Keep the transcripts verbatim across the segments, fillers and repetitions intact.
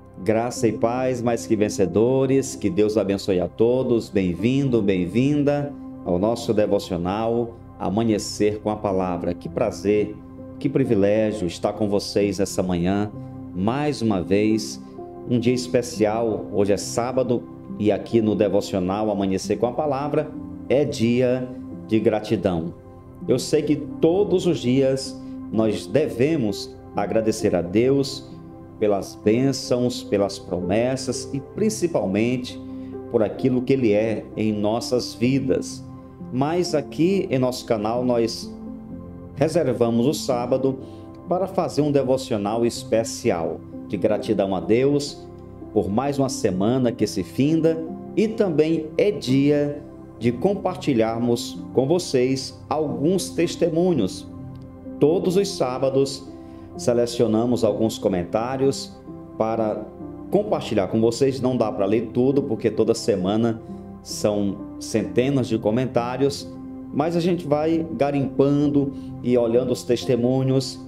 Graça e paz, mais que vencedores, que Deus abençoe a todos. Bem-vindo, bem-vinda ao nosso devocional Amanhecer com a Palavra. Que prazer, que privilégio estar com vocês essa manhã, mais uma vez, um dia especial. Hoje é sábado e aqui no devocional Amanhecer com a Palavra é dia de gratidão. Eu sei que todos os dias nós devemos agradecer a Deus pelas bênçãos, pelas promessas e principalmente por aquilo que Ele é em nossas vidas. Mas aqui em nosso canal nós reservamos o sábado para fazer um devocional especial de gratidão a Deus por mais uma semana que se finda, e também é dia de compartilharmos com vocês alguns testemunhos. Todos os sábados selecionamos alguns comentários para compartilhar com vocês. Não dá para ler tudo, porque toda semana são centenas de comentários, mas a gente vai garimpando e olhando os testemunhos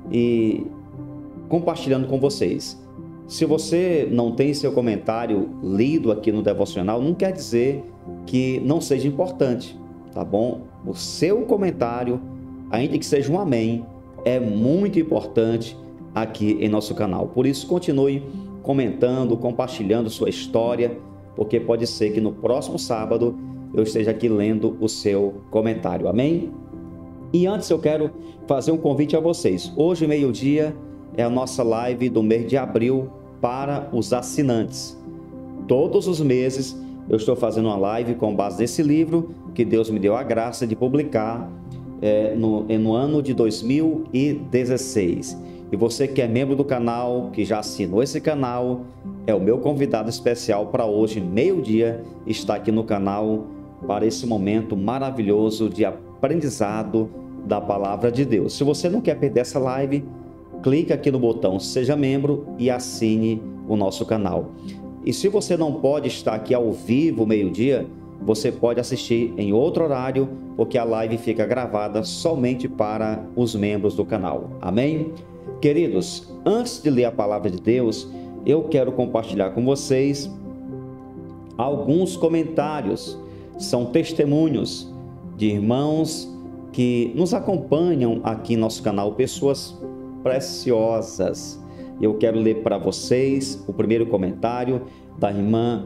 e compartilhando com vocês. Se você não tem seu comentário lido aqui no devocional, não quer dizer que não seja importante, tá bom? O seu comentário, ainda que seja um amém, é muito importante aqui em nosso canal. Por isso, continue comentando, compartilhando sua história, porque pode ser que no próximo sábado eu esteja aqui lendo o seu comentário. Amém? E antes eu quero fazer um convite a vocês. Hoje, meio-dia, é a nossa live do mês de abril para os assinantes. Todos os meses eu estou fazendo uma live com base nesse livro que Deus me deu a graça de publicar É, no, no ano de dois mil e dezesseis. E você que é membro do canal, que já assinou esse canal, é o meu convidado especial para hoje, meio-dia, estar aqui no canal para esse momento maravilhoso de aprendizado da Palavra de Deus. Se você não quer perder essa live, clique aqui no botão Seja Membro e assine o nosso canal. E se você não pode estar aqui ao vivo, meio-dia, você pode assistir em outro horário, porque a live fica gravada somente para os membros do canal. Amém? Queridos, antes de ler a palavra de Deus, eu quero compartilhar com vocês alguns comentários. São testemunhos de irmãos que nos acompanham aqui em nosso canal, pessoas preciosas. Eu quero ler para vocês o primeiro comentário da irmã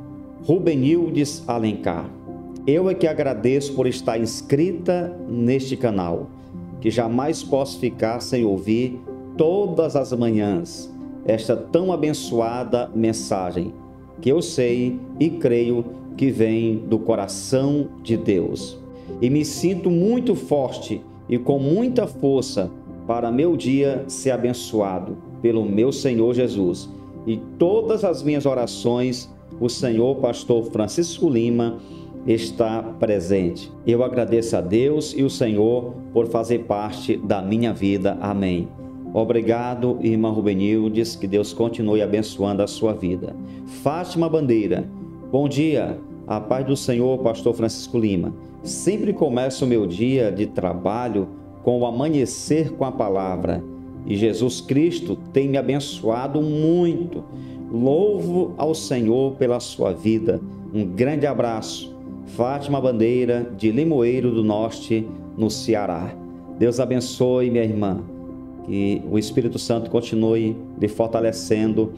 Rubenildes Alencar. Eu é que agradeço por estar inscrita neste canal, que jamais posso ficar sem ouvir todas as manhãs esta tão abençoada mensagem, que eu sei e creio que vem do coração de Deus. E me sinto muito forte e com muita força para meu dia ser abençoado pelo meu Senhor Jesus. E todas as minhas orações, o Senhor Pastor Francisco Lima está presente. Eu agradeço a Deus e o Senhor por fazer parte da minha vida. Amém. Obrigado, irmã Rubenildes, que Deus continue abençoando a sua vida. Fátima Bandeira, bom dia, a paz do Senhor, Pastor Francisco Lima. Sempre começo o meu dia de trabalho com o amanhecer com a palavra, e Jesus Cristo tem me abençoado muito. Louvo ao Senhor pela sua vida. Um grande abraço. Fátima Bandeira, de Limoeiro do Norte, no Ceará. Deus abençoe, minha irmã. Que o Espírito Santo continue lhe fortalecendo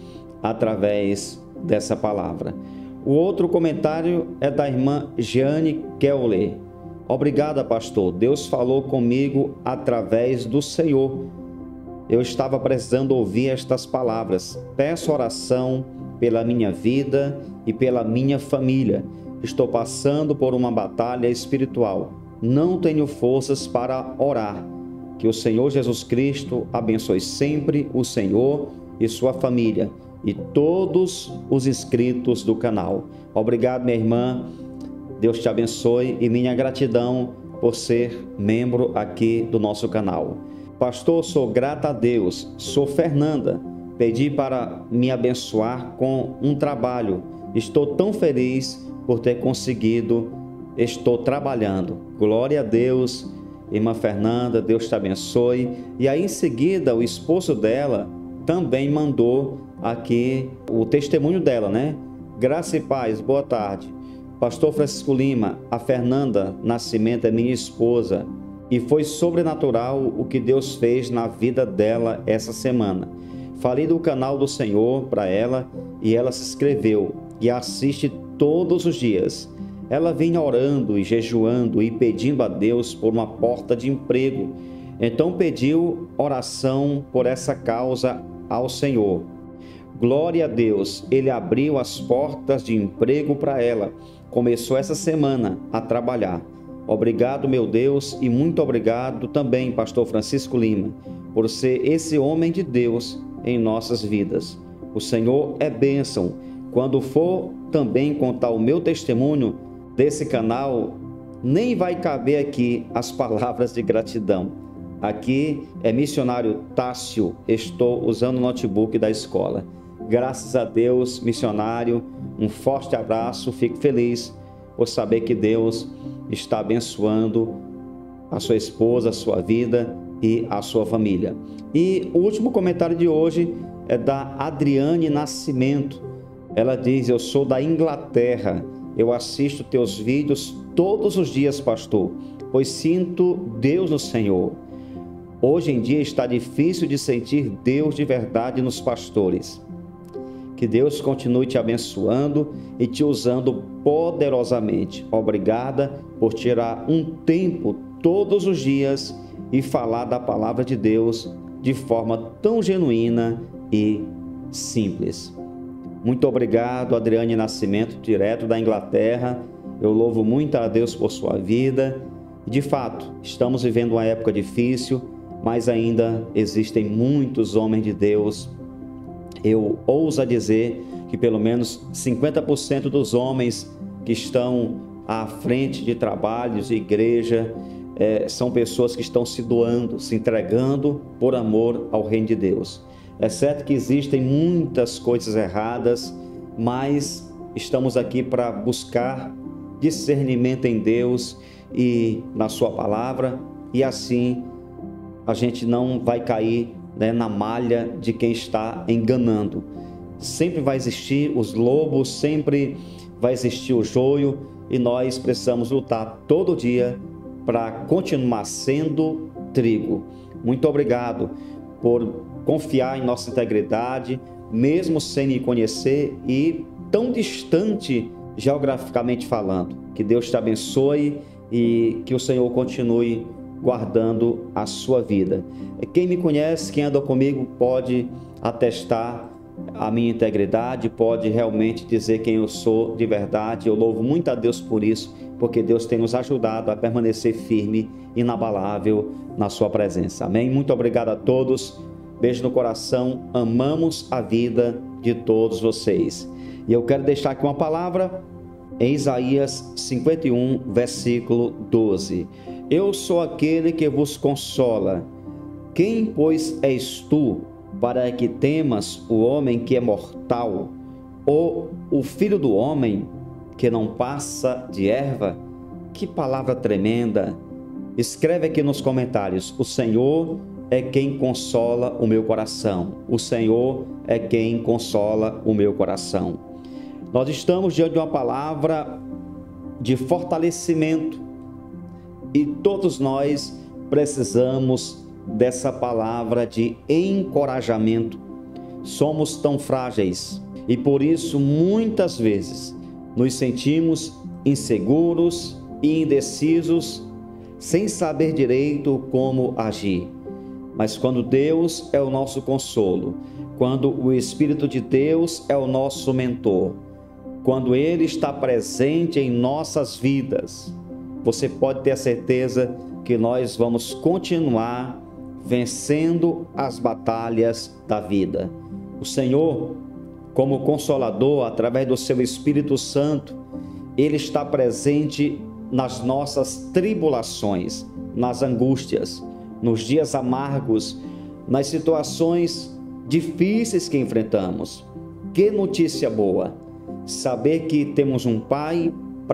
através dessa palavra. O outro comentário é da irmã Jeane Keller. Obrigada, pastor. Deus falou comigo através do Senhor. Eu estava precisando ouvir estas palavras. Peço oração pela minha vida e pela minha família. Estou passando por uma batalha espiritual. Não tenho forças para orar. Que o Senhor Jesus Cristo abençoe sempre o Senhor e sua família e todos os inscritos do canal. Obrigado, minha irmã. Deus te abençoe e minha gratidão por ser membro aqui do nosso canal. Pastor, sou grata a Deus. Sou Fernanda. Pedi para me abençoar com um trabalho. Estou tão feliz por ter conseguido. Estou trabalhando. Glória a Deus. Irmã Fernanda, Deus te abençoe. E aí em seguida o esposo dela também mandou aqui o testemunho dela, né? Graça e paz, boa tarde. Pastor Francisco Lima, a Fernanda Nascimento é minha esposa e foi sobrenatural o que Deus fez na vida dela essa semana. Falei do canal do Senhor para ela e ela se inscreveu e assiste todos os dias. Ela vinha orando e jejuando e pedindo a Deus por uma porta de emprego. Então pediu oração por essa causa ao Senhor. Glória a Deus, Ele abriu as portas de emprego para ela. Começou essa semana a trabalhar. Obrigado, meu Deus, e muito obrigado também, pastor Francisco Lima, por ser esse homem de Deus em nossas vidas. O Senhor é bênção. Quando for também contar o meu testemunho desse canal, nem vai caber aqui as palavras de gratidão. Aqui é missionário Tássio, estou usando o notebook da escola. Graças a Deus, missionário, um forte abraço, fico feliz por saber que Deus está abençoando a sua esposa, a sua vida e a sua família. E o último comentário de hoje é da Adriane Nascimento. Ela diz: eu sou da Inglaterra, eu assisto teus vídeos todos os dias, pastor, pois sinto Deus no Senhor. Hoje em dia está difícil de sentir Deus de verdade nos pastores. Que Deus continue te abençoando e te usando poderosamente. Obrigada por tirar um tempo todos os dias e falar da palavra de Deus de forma tão genuína e simples. Muito obrigado, Adriane Nascimento, direto da Inglaterra. Eu louvo muito a Deus por sua vida. De fato, estamos vivendo uma época difícil, mas ainda existem muitos homens de Deus. Eu ouso dizer que pelo menos cinquenta por cento dos homens que estão à frente de trabalhos de igreja é, são pessoas que estão se doando, se entregando por amor ao reino de Deus. É certo que existem muitas coisas erradas, mas estamos aqui para buscar discernimento em Deus e na sua palavra, e assim a gente não vai cair, né, na malha de quem está enganando. Sempre vai existir os lobos, sempre vai existir o joio, e nós precisamos lutar todo dia para continuar sendo trigo. Muito obrigado por confiar em nossa integridade, mesmo sem me conhecer e tão distante geograficamente falando. Que Deus te abençoe e que o Senhor continue guardando a sua vida. Quem me conhece, quem anda comigo, pode atestar a minha integridade, pode realmente dizer quem eu sou de verdade. Eu louvo muito a Deus por isso, porque Deus tem nos ajudado a permanecer firme, inabalável na sua presença. Amém? Muito obrigado a todos. Beijo no coração. Amamos a vida de todos vocês. E eu quero deixar aqui uma palavra em Isaías cinquenta e um, versículo doze. Eu sou aquele que vos consola. Quem, pois, és tu, para que temas o homem que é mortal, ou o filho do homem que não passa de erva? Que palavra tremenda! Escreve aqui nos comentários: o Senhor é quem consola o meu coração. O Senhor é quem consola o meu coração. Nós estamos diante de uma palavra de fortalecimento e todos nós precisamos dessa palavra de encorajamento. Somos tão frágeis e por isso muitas vezes nos sentimos inseguros e indecisos, sem saber direito como agir. Mas quando Deus é o nosso consolo, quando o Espírito de Deus é o nosso mentor, quando Ele está presente em nossas vidas, você pode ter a certeza que nós vamos continuar vencendo as batalhas da vida. O Senhor, como Consolador, através do seu Espírito Santo, Ele está presente nas nossas tribulações, nas angústias, nos dias amargos, nas situações difíceis que enfrentamos. Que notícia boa! Saber que temos um Pai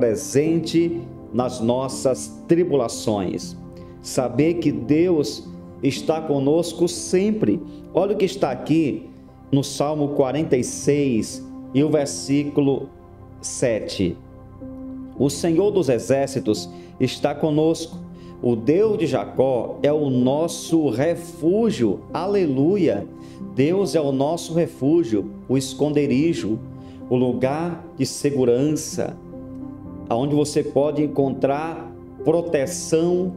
presente nas nossas tribulações. Saber que Deus está conosco sempre. Olha o que está aqui no Salmo quarenta e seis e o versículo sete. O Senhor dos Exércitos está conosco. O Deus de Jacó é o nosso refúgio. Aleluia! Deus é o nosso refúgio, o esconderijo, o lugar de segurança, onde você pode encontrar proteção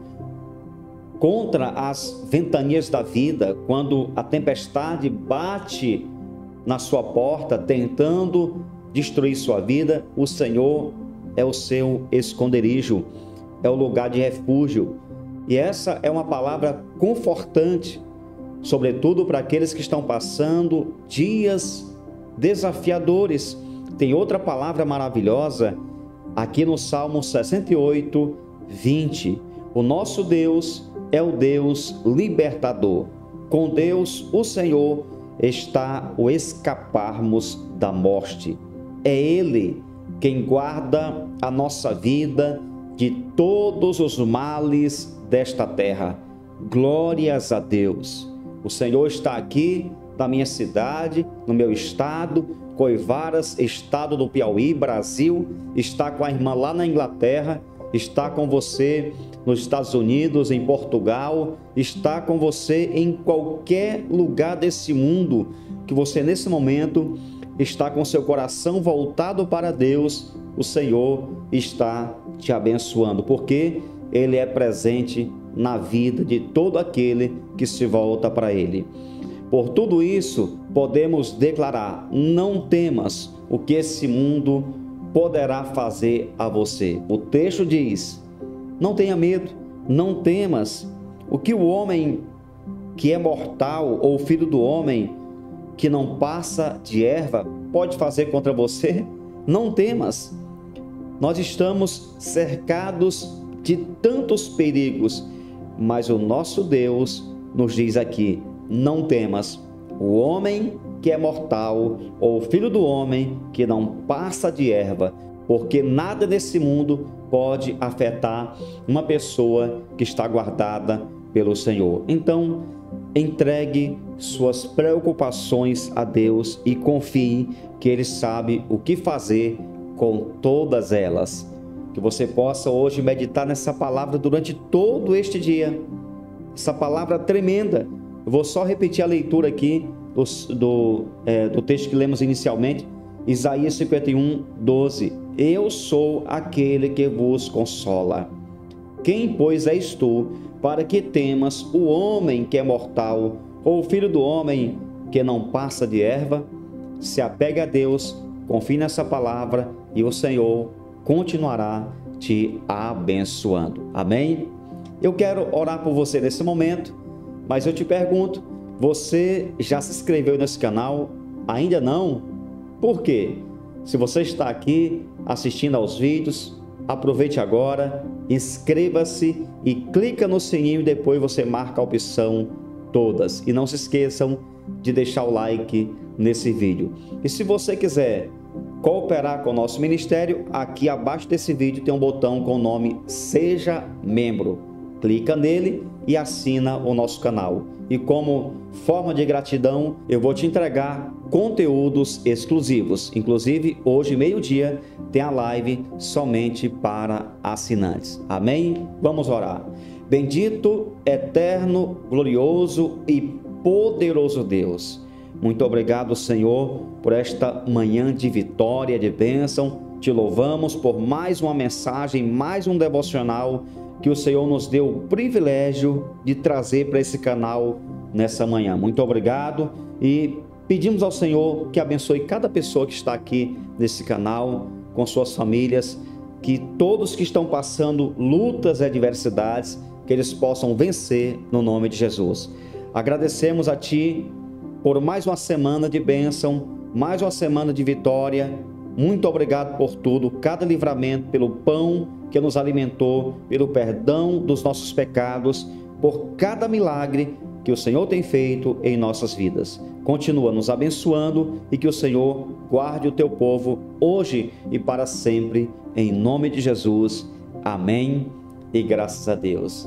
contra as ventanias da vida, quando a tempestade bate na sua porta, tentando destruir sua vida. O Senhor é o seu esconderijo, é o lugar de refúgio. E essa é uma palavra confortante, sobretudo para aqueles que estão passando dias desafiadores. Tem outra palavra maravilhosa aqui no Salmo sessenta e oito, vinte. O nosso Deus é o Deus libertador. Com Deus, o Senhor, está o escaparmos da morte. É Ele quem guarda a nossa vida de todos os males desta terra. Glórias a Deus. O Senhor está aqui na minha cidade, no meu estado, Coivaras, estado do Piauí, Brasil, está com a irmã lá na Inglaterra, está com você nos Estados Unidos, em Portugal, está com você em qualquer lugar desse mundo que você nesse momento está com seu coração voltado para Deus. O Senhor está te abençoando, porque Ele é presente na vida de todo aquele que se volta para Ele. Por tudo isso, podemos declarar: não temas o que esse mundo poderá fazer a você. O texto diz: não tenha medo, não temas o que o homem que é mortal, ou o filho do homem que não passa de erva, pode fazer contra você. Não temas. Nós estamos cercados de tantos perigos, mas o nosso Deus nos diz aqui: não temas o homem que é mortal, ou o filho do homem que não passa de erva, porque nada nesse mundo pode afetar uma pessoa que está guardada pelo Senhor. Então, entregue suas preocupações a Deus e confie que Ele sabe o que fazer com todas elas. Que você possa hoje meditar nessa palavra durante todo este dia. Essa palavra tremenda. Eu vou só repetir a leitura aqui do, do, é, do texto que lemos inicialmente. Isaías cinquenta e um, doze. Eu sou aquele que vos consola. Quem, pois, és tu, para que temas o homem que é mortal, ou o filho do homem que não passa de erva? Se apegue a Deus, confie nessa palavra e o Senhor continuará te abençoando. Amém? Eu quero orar por você nesse momento, mas eu te pergunto, você já se inscreveu nesse canal? Ainda não? Por quê? Se você está aqui assistindo aos vídeos, aproveite agora, inscreva-se e clica no sininho e depois você marca a opção todas. E não se esqueçam de deixar o like nesse vídeo. E se você quiser cooperar com o nosso ministério, aqui abaixo desse vídeo tem um botão com o nome Seja Membro. Clica nele e assina o nosso canal. E como forma de gratidão, eu vou te entregar conteúdos exclusivos. Inclusive, hoje, meio-dia, tem a live somente para assinantes. Amém? Vamos orar. Bendito, eterno, glorioso e poderoso Deus. Muito obrigado, Senhor, por esta manhã de vitória, de bênção. Te louvamos por mais uma mensagem, mais um devocional que o Senhor nos deu o privilégio de trazer para esse canal nessa manhã. Muito obrigado e pedimos ao Senhor que abençoe cada pessoa que está aqui nesse canal, com suas famílias, que todos que estão passando lutas e adversidades, que eles possam vencer no nome de Jesus. Agradecemos a Ti por mais uma semana de bênção, mais uma semana de vitória. Muito obrigado por tudo, cada livramento, pelo pão que nos alimentou, pelo perdão dos nossos pecados, por cada milagre que o Senhor tem feito em nossas vidas. Continua nos abençoando e que o Senhor guarde o teu povo hoje e para sempre, em nome de Jesus. Amém e graças a Deus.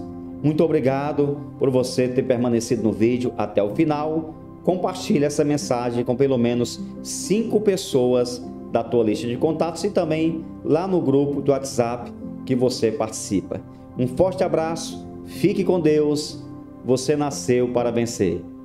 Muito obrigado por você ter permanecido no vídeo até o final. Compartilhe essa mensagem com pelo menos cinco pessoas da tua lista de contatos e também lá no grupo do WhatsApp que você participa. Um forte abraço, fique com Deus, você nasceu para vencer.